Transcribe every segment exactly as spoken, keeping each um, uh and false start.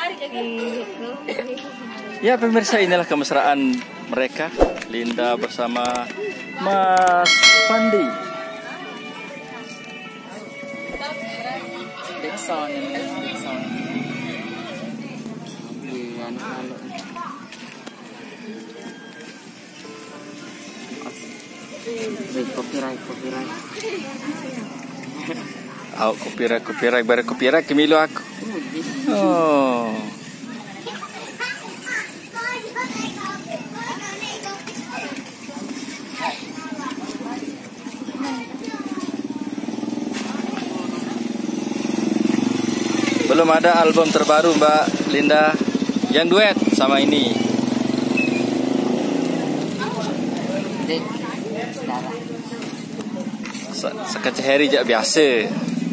Ya pemirsa, inilah kemesraan mereka, Linda bersama Mas Pandi. Dexon ini copyright copyright Oh, copyright copyright bare copyright kemilo aku. Oh. Belum ada album terbaru Mbak Linda yang duet sama ini. Sekeceheri jak biasa.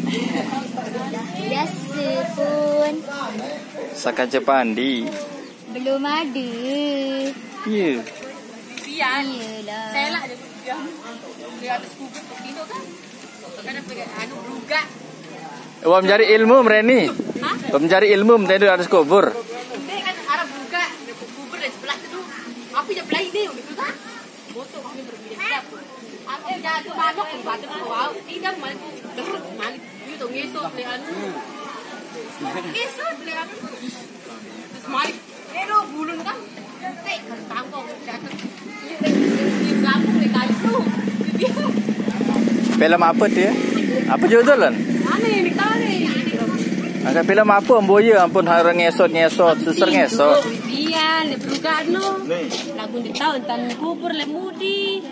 Biasa pun. Sakace Pandi. Belum ada. Ya. Pian. Iyalah. Saya lah dia dia. Dia atas kubur tidur kan. Kan pergi anu berugat. Wah mencari ilmu mereni. Hah? Wah mencari ilmu tidur atas kubur. Dia kan arah berugat. Dia kubur dari sebelah tu. Apa je pelai dia betul tak? Motor kami berbeda-beda. Aku jaga manok ke batu ke bawah. Tidak malu derut malu. Itu ngesot beli anu. Ngesot beli anu. Terus malu. Ero bulun kan. Tek kan tangkong jatuh. Di kampung di kayu tu. Dia. Film apa dia? Apa judulnya? Mana ni tahu ni. Agak film apa amboya ampun harang ngesot-ngesot, susur ngesot. Biar le berugat no. Lagu di tahun tan kubur le mudi.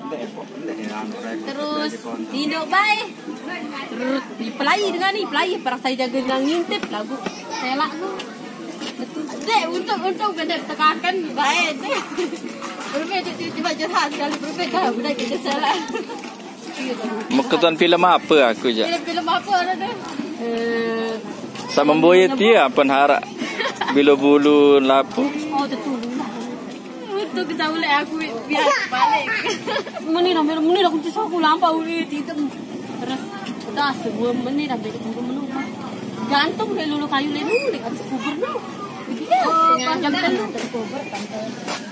Terus tindak baik. Terus pelai dengan ni, pelai perang saya jaga dengan ngintip lagu selak tu. Betul. Dek untuk untuk kena tekankan baik dek. Berbeza tiba-tiba jerhat sekali berbeza budak kita selak. Maketuan film apa aku je? Film apa ada? Eh sama boya dia pun harap bila bulu lapu. Oh betul. Untuk kita boleh aku biar balik. Menit dah menit aku tu aku lampau ni tidak. Terus dah sebuah menit dah balik tunggu menung. Gantung ke lulu kayu lemu dekat kubur no. Dia panjang telu kubur pantai.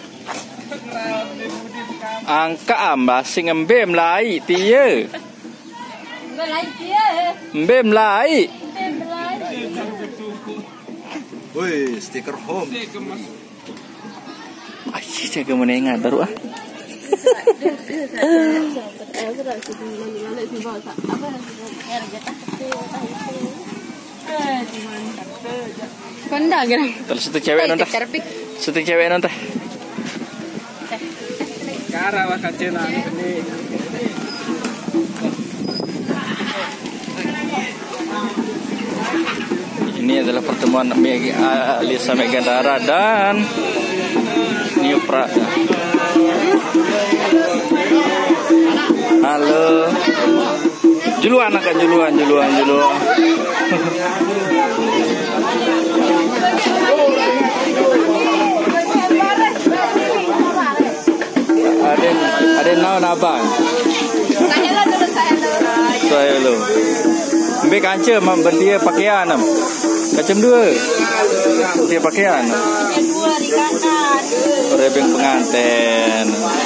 Angka amba sing embem lai dia. Belai dia. Embem lai. Woi, stiker home. Asyik jaga menengah baru ah. Kanda kan? Terus satu cewek nonton. Satu cewek nonton. Kara wakacena ini. Ini adalah pertemuan Lisa Megandara dan New Pra. Halo. Juluan anak juluan juluan juluan. Ada ada naon abang. Saya lo dulu saya lo. Saya lo. Ambil kancam berdia pakaian am. Kacam dua. Dia pakaian. Dua di kanan. Rebeng pengantin.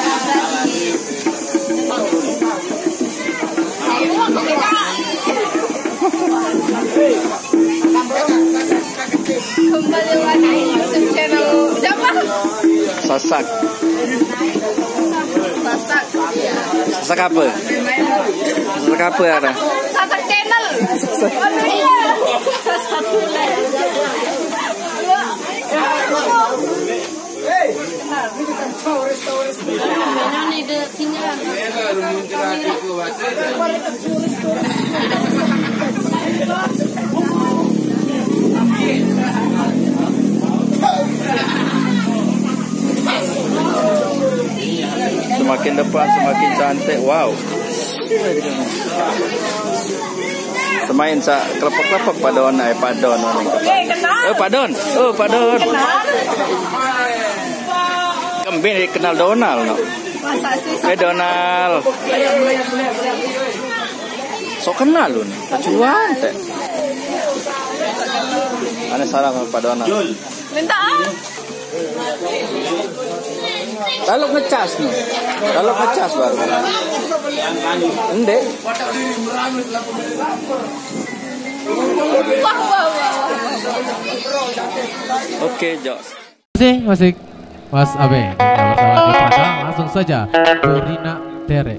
Kembali lagi YouTube channel siapa? Sasak. Sasak. Sasak apa? Sasak apa ada? Sasak channel. Oh iya. Sasak Mana ni de sini. Semakin depan semakin cantik. Wow. Semain sa kelepek-kelepek padon ai padon orang. Oh padon. Oh padon. Kembali kenal Donald no. Eh Donald. So kenal lu nih. Cuan teh. Ana salam pada anak. Minta ah. Kalau ngecas no. Kalau ngecas baru. Ende. Wah wah wah. Oke, Jos. Masih masih Mas Abe. Kita bersama kepada langsung saja ke Rina Tere.